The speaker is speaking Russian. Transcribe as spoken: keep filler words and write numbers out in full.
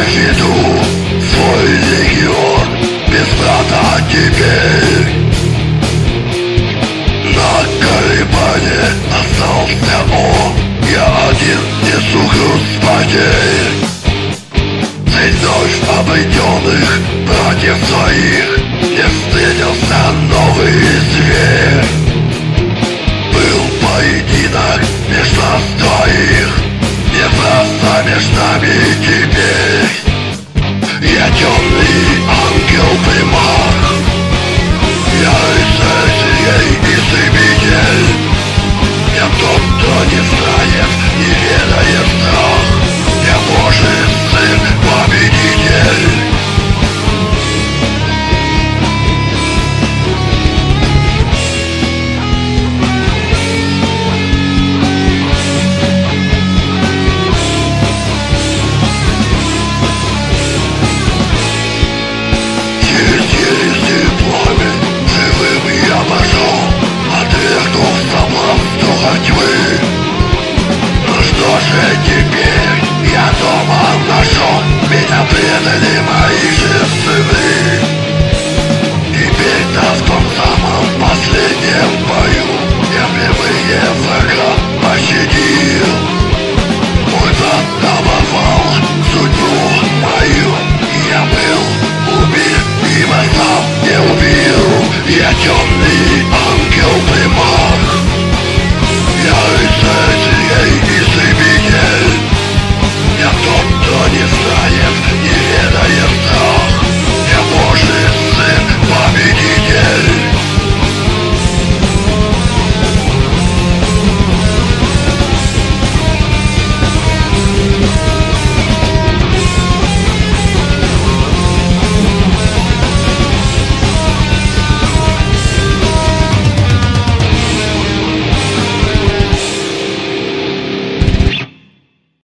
веду свой легион без брата теперь. На Колебане остался он, я один несу груз потерь. Цель вновь обойденных братьев своих мне встретился новый зверь. Был поединок между нас двоих, не просто между нами теперь. Я темный ангел-примах, я рыцарь и истребитель. Я тот, кто не знает, не ведает страх. Я Божий сын, победитель. Теперь я дома нашел, меня предали мои же сыны. Теперь-то в том самом последнем бою я прямые врага пощадил.